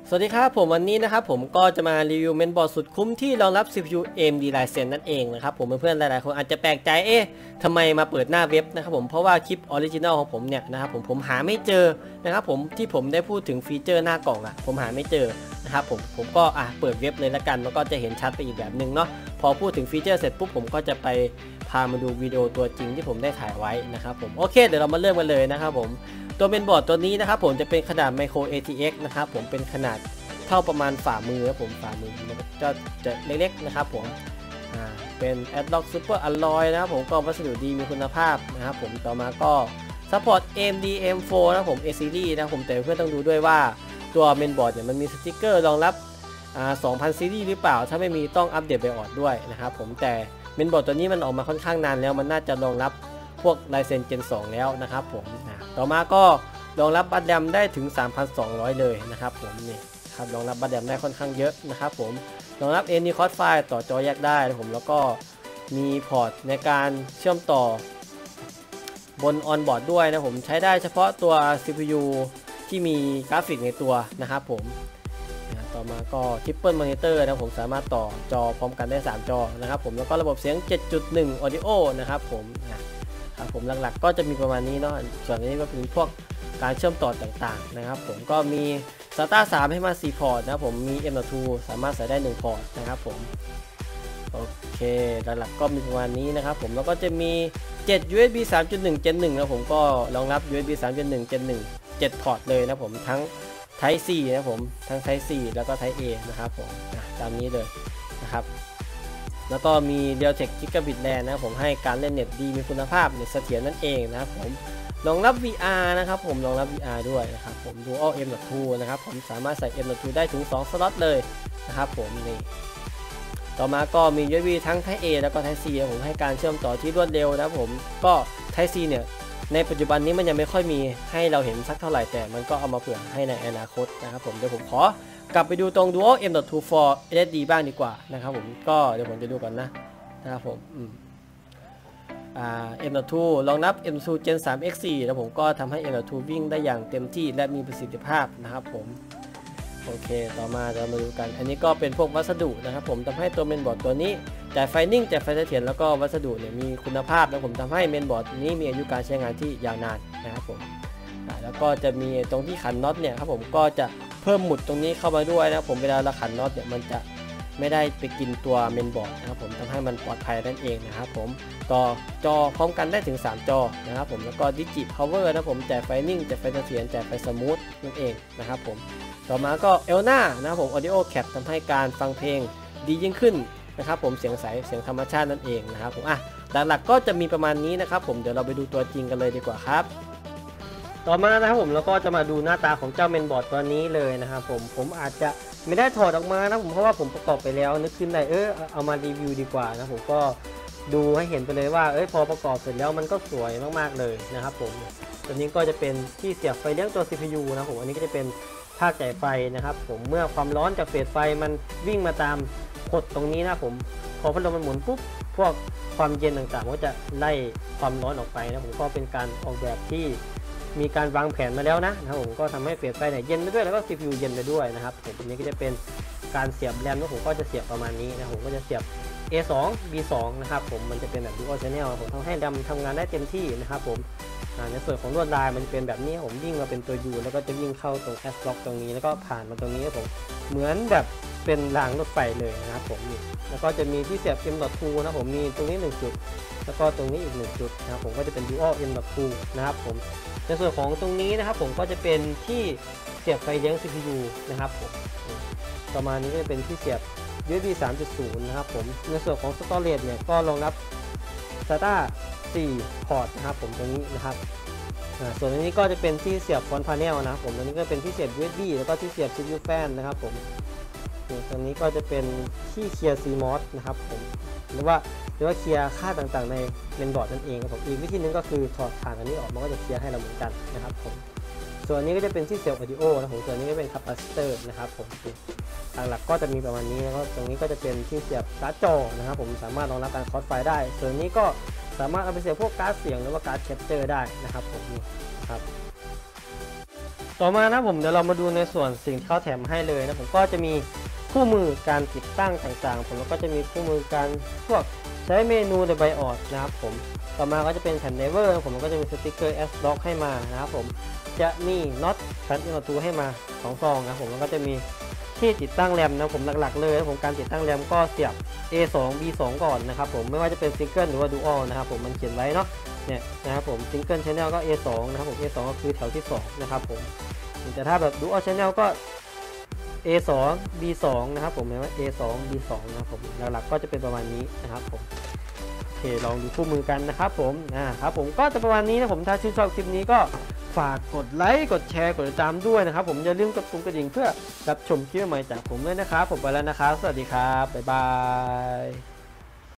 สวัสดีครับผมวันนี้นะครับผมก็จะมารีวิวเมนบอร์ดสุดคุ้มที่รองรับ CPU AMD Ryzen นั่นเองนะครับผมเพื่อนๆหลายๆคนอาจจะแปลกใจทำไมมาเปิดหน้าเว็บนะครับผมเพราะว่าคลิปออริจินัลของผมเนี่ยนะครับผมหาไม่เจอนะครับผมที่ผมได้พูดถึงฟีเจอร์หน้ากล่องผมหาไม่เจอนะครับผมก็เปิดเว็บเลยละกันมันก็จะเห็นชัดไปอีกแบบนึงเนาะพอพูดถึงฟีเจอร์เสร็จปุ๊บผมก็จะไปพามาดูวิดีโอตัวจริงที่ผมได้ถ่ายไว้นะครับผมโอเคเดี๋ยวเรามาเริ่มกันเลยนะครับผมตัวเมนบอร์ดตัวนี้นะครับผมจะเป็นขนาด Micro ATX นะครับผมเป็นขนาดเท่าประมาณฝ่ามือครับผมฝ่ามือจะเล็กๆนะครับผมเป็น Adlock Super Alloy นะครับผมก็วัสดุดีมีคุณภาพนะครับผมต่อมาก็ Support AMD M4 นะครับผม A Series นะครับผมแต่เพื่อนต้องดูด้วยว่าตัวเมนบอร์ดเนี่ยมันมีสติกเกอร์รองรับ2000 ซีรีส์หรือเปล่าถ้าไม่มีต้องอัปเดตไบออดด้วยนะครับผมแต่เมนบอร์ดตัวนี้มันออกมาค่อนข้างนานแล้วมันน่าจะรองรับพวก Ryzen Gen 2 แล้วนะครับผมต่อมาก็รองรับบัตรแรมได้ถึง 3,200 เลยนะครับผมนี่ครับรองรับบัตรแรมได้ค่อนข้างเยอะนะครับผมรองรับ NVMe Crossfire ต่อจอแยกได้นะผมแล้วก็มีพอร์ตในการเชื่อมต่อบนออนบอร์ดด้วยนะผมใช้ได้เฉพาะตัว CPU ที่มีกราฟิกในตัวนะครับผมต่อมาก็ Triple Monitor นะผมสามารถต่อจอพร้อมกันได้3จอนะครับผมแล้วก็ระบบเสียง 7.1 Audio นะครับผมผมหลักๆก็จะมีประมาณนี้เนาะส่วนนี้ก็เป็นพวกการเชื่อมต่อต่างๆนะครับผมก็มี SATA 3 ให้มา4พอร์ตนะผมมี M.2 สามารถใส่ได้1พอร์ตนะครับผมโอเคหลักๆก็มีประมาณนี้นะครับผมแล้วก็จะมี7 USB 3.1 Gen 1นะผมก็รองรับ USB 3.1 Gen 1 7พอร์ตเลยนะผมทั้ง Type C นะผมทั้ง Type C แล้วก็ Type A นะครับผมตามนี้เลยนะครับแล้วก็มี Realtek Gigabit LAN นะผมให้การเล่นเน็ตดีมีคุณภาพเน็ตเสถียรนั่นเองนะครับผมรองรับ VR นะครับผมรองรับ VR ด้วยนะครับผม Dual M.2 นะครับผมสามารถใส่ M.2 ได้ถึง2สล็อตเลยนะครับผมนี่ต่อมาก็มี USB ทั้ง Type A แล้วก็ Type C ผมให้การเชื่อมต่อที่รวดเร็วนะผมก็ Type C เนี่ยในปัจจุบันนี้มันยังไม่ค่อยมีให้เราเห็นสักเท่าไหร่แต่มันก็เอามาเผื่อให้ในอนาคตนะครับผมเดี๋ยวผมขอกลับไปดูตรง Dual M.2 for SSD บ้างดีกว่านะครับผมก็เดี๋ยวผมจะดูก่อนนะครับผมM.2 รองรับ M.2 Gen 3 X4 แล้วผมก็ทำให้ M.2 วิ่งได้อย่างเต็มที่และมีประสิทธิภาพนะครับผมโอเคต่อมาเรามาดูกันอันนี้ก็เป็นพวกวัสดุนะครับผมทำให้ตัวเมนบอร์ดตัวนี้จ่ายไฟนิ่งจ่ายไฟเสถียรแล้วก็วัสดุเนี่ยมีคุณภาพแล้วผมทำให้เมนบอร์ดนี้มีอายุการใช้งานที่ยาวนานนะครับผมแล้วก็จะมีตรงที่ขันน็อตเนี่ยครับผมก็จะเพิ่มหมุดตรงนี้เข้ามาด้วยนะผมเวลาเราขันน็อตเนี่ยมันจะไม่ได้ไปกินตัวเมนบอร์ดนะครับผมทำให้มันปลอดภัยนั่นเองนะครับผมต่อจอพร้อมกันได้ถึง3จอนะครับผมแล้วก็ดิจิพาวเวอร์นะผมจ่ายไฟนิ่งจ่ายไฟเสถียรจ่ายไฟสมูทนั่นเองนะครับผมต่อมาก็เอลน่านะครับผม Audio Cap ทำให้การฟังเพลงดียิ่งขึ้นนะครับผมเสียงใสเสียงธรรมชาตินั่นเองนะครับผมหลักๆก็จะมีประมาณนี้นะครับผมเดี๋ยวเราไปดูตัวจริงกันเลยดีกว่าครับต่อมานะครับผมแล้วก็จะมาดูหน้าตาของเจ้าเมนบอร์ดตัวนี้เลยนะครับผมอาจจะไม่ได้ถอดออกมานะผมเพราะว่าผมประกอบไปแล้วนึกขึ้นได้เอามารีวิวดีกว่านะผมก็ดูให้เห็นไปเลยว่าพอประกอบเสร็จแล้วมันก็สวยมากๆเลยนะครับผมตัวนี้ก็จะเป็นที่เสียบไฟเลี้ยงตัว CPU นะผมอันนี้ก็จะเป็นภาคจ่ายไฟนะครับผมเมื่อความร้อนจากเฟสไฟมันวิ่งมาตามกดตรงนี้นะผมพอพัดลมมันหมุนปุ๊บพวกความเย็นต่างๆก็จะไล่ความร้อนออกไปนะผมก็เป็นการออกแบบที่มีการวางแผนมาแล้วนะครับผมก็ทำให้เฟสไฟเนี่ยเย็นไปด้วยแล้วก็ CPU เย็นไปด้วยนะครับผมอันนี้ก็จะเป็นการเสียบแรมนะผมก็จะเสียบประมาณนี้นะผมก็จะเสียบ A2 B2 นะครับผมมันจะเป็นแบบ Dual Channel ผมทำให้แรมทำงานได้เต็มที่นะครับผมในส่วนของลวดลายมันเป็นแบบนี้ผมวิ่งมาเป็นตัว U แล้วก็จะวิ่งเข้าตรง S-Lock ตรงนี้แล้วก็ผ่านมาตรงนี้ผมเหมือนแบบเป็นรางรถไฟเลยนะครับผมนี่แล้วก็จะมีที่เสียบ M.2 นะผมมีตรงนี้1จุดแล้วก็ตรงนี้อีก1จุดนะครับผมก็จะเป็น Dual M.2 นะครับผมในส่วนของตรงนี้นะครับผมก็จะเป็นที่เสียบไฟเลี้ยง CPU นะครับผมประมาณนี้ก็จะเป็นที่เสียบ USB 3.0 นะครับผมในส่วนของ Storage เนี่ยก็รองรับ SATA 4 พอร์ตนะครับผมตรงนี้นะครับส่วนอันนี้ก็จะเป็นที่เสียบฟอนต์พาเนลนะครับผมตรงนี้ก็เป็นที่เสียบ USB แล้วก็ที่เสียบ CPU fan นะครับผมตรงนี้ก็จะเป็นที่เคลียร์ CMOS นะครับผมหรือว่าเคลียร์ค่าต่างๆในเมนบอร์ดนั่นเองครับผมอีกวิธีนึงก็คือถอดฐานอันนี้ออกมันก็จะเคลียร์ให้เราเหมือนกันนะครับผมส่วนนี้ก็จะเป็นที่เสียบ Audio นะผมส่วนนี้ก็เป็นคาปาซิเตอร์นะครับผมหลักๆก็จะมีประมาณนี้แล้วก็ตรงนี้ก็จะเป็นที่เสียบการ์ดจอนะครับผมสามารถรองรับการคอสไฟได้ส่วนนี้ก็สามารถเอาไปเสียบพวกการ์ดเสียงหรือว่าการ์ดแคปเจอร์ได้นะครับผมนี่ครับ ตต่อมานะผมเดี๋ยวเรามาดูในส่วนสิ่งที่เขาแถมให้เลยนะผมก็จะมีคู่มือการติดตั้งต่างๆผมแล้วก็จะมีคู่มือการพวกใช้เมนูในไบออสนะครับผมต่อมาก็จะเป็นแผ่นไดเวอร์ผมก็จะมีสติกเกอร์ S Lock ให้มานะครับผมจะมีน็อตคันอินทูให้มา2ซองนะผมแล้วก็จะมีที่ติดตั้งแรมนะผมหลักๆเลยนะผมการติดตั้งแรมก็เสียบ A2 B2 ก่อนนะครับผมไม่ว่าจะเป็นซิงเกิลหรือว่าดูอัลนะครับผมมันเขียนไว้เนาะเนี่ยนะครับผมซิงเกิลชแนลก็ A2 นะครับผม A2 ก็คือแถวที่2นะครับผมแต่ถ้าแบบดูอัลชแนลก็ A2 B2 นะครับผมเห็นไหม A2 B2 นะครับผมหลักๆก็จะเป็นประมาณนี้นะครับผมโอเคลองดูคู่มือกันนะครับผมครับผมก็จะประมาณนี้นะผมถ้าชื่นชอบคลิปนี้ก็ฝากกดไลค์กดแชร์กดติดตามด้วยนะครับผมอย่าลืมกดปุ่มกระดิ่งเพื่อรับชมคลิปใหม่จากผมด้วยนะครับผมไปแล้วนะครับสวัสดีครับบ๊ายบาย